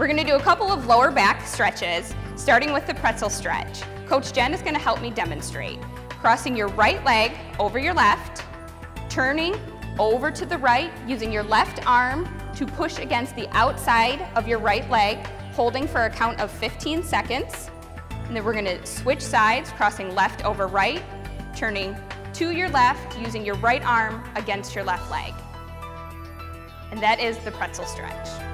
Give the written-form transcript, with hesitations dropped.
gonna do a couple of lower back stretches, starting with the pretzel stretch. Coach Jen is gonna help me demonstrate. Crossing your right leg over your left, turning over to the right, using your left arm to push against the outside of your right leg, holding for a count of 15 seconds. And then we're gonna switch sides, crossing left over right, turning to your left, using your right arm against your left leg. And that is the pretzel stretch.